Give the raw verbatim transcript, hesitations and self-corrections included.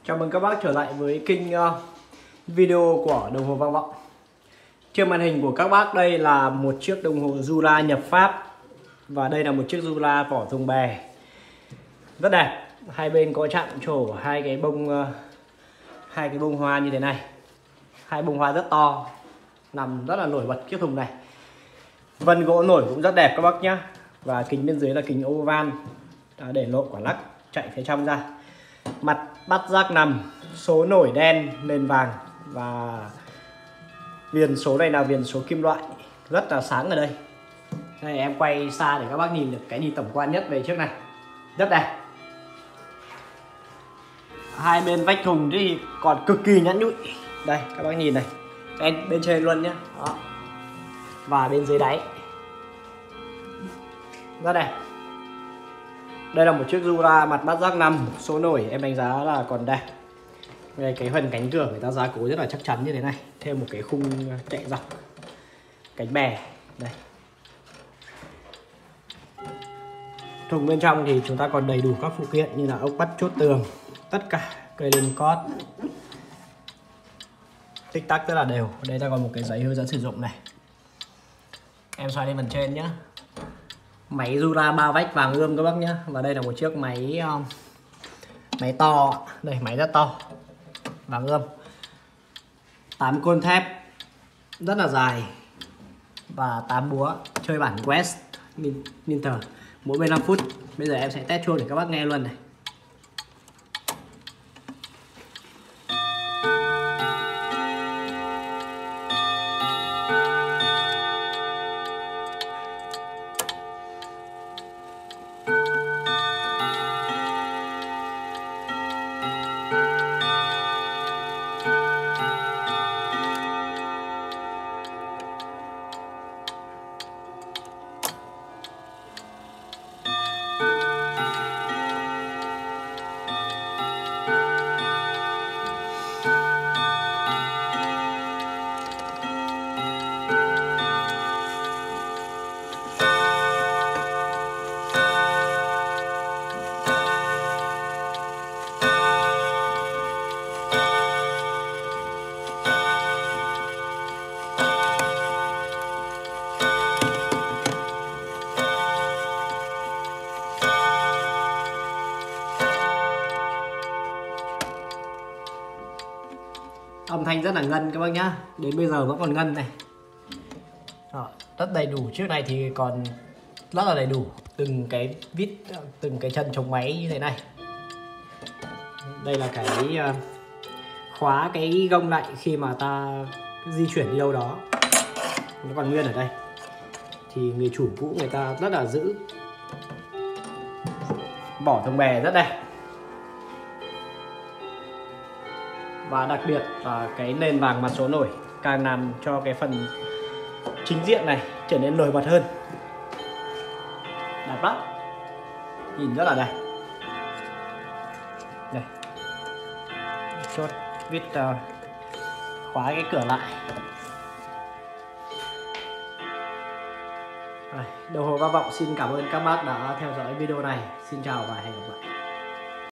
Chào mừng các bác trở lại với kênh uh, video của đồng hồ vang vọng. Trên màn hình của các bác đây là một chiếc đồng hồ Jura nhập Pháp. Và đây là một chiếc Jura vỏ thùng bè rất đẹp. Hai bên có chạm trổ hai cái bông uh, hai cái bông hoa như thế này. Hai bông hoa rất to, nằm rất là nổi bật chiếc thùng này. Vân gỗ nổi cũng rất đẹp các bác nhé. Và kính bên dưới là kính oval để lộ quả lắc chạy phía trong ra. Mặt bắt giác nằm, số nổi đen nền vàng và viền số này là viền số kim loại rất là sáng ở đây. Đây em quay xa để các bác nhìn được cái nhìn tổng quan nhất về chiếc này, rất đẹp. Hai bên vách thùng thì còn cực kỳ nhẵn nhụi. Đây các bác nhìn này, bên bên trên luôn nhé. Đó. Và bên dưới đáy rất đẹp. Đây là một chiếc Jura mặt bát giác năm, số nổi em đánh giá là còn đẹp. Đây, cái phần cánh cửa người ta gia cố rất là chắc chắn như thế này, thêm một cái khung chạy dọc cánh bè. Đây. Thùng bên trong thì chúng ta còn đầy đủ các phụ kiện như là ốc bắt chốt tường, tất cả cây lên cót, tích tắc rất là đều. Ở đây ta còn một cái giấy hướng dẫn sử dụng này. Em xoay lên phần trên nhé. Máy Jura ba vách vàng ươm các bác nhé. Và đây là một chiếc máy um, máy to. Đây máy rất to, vàng ươm, tám côn thép rất là dài và tám búa, chơi bản West Minter, mỗi bên năm phút. Bây giờ em sẽ test chuông để các bác nghe luôn này. Âm thanh rất là ngân các bác nhá, đến bây giờ vẫn còn ngân này. Đó, rất đầy đủ. Chiếc này thì còn rất là đầy đủ, từng cái vít, từng cái chân chống máy như thế này. Đây là cái khóa cái gông lại khi mà ta di chuyển đi đâu đó, nó còn nguyên ở đây. Thì người chủ cũ người ta rất là giữ. Vỏ thùng bè rất đẹp. Và đặc biệt là cái nền vàng mặt số nổi càng làm cho cái phần chính diện này trở nên nổi bật hơn. Đẹp lắm, nhìn rất là đẹp. Đây, chốt vít uh, khóa cái cửa lại. Đồng hồ vang vọng xin cảm ơn các bác đã theo dõi video này. Xin chào và hẹn gặp lại.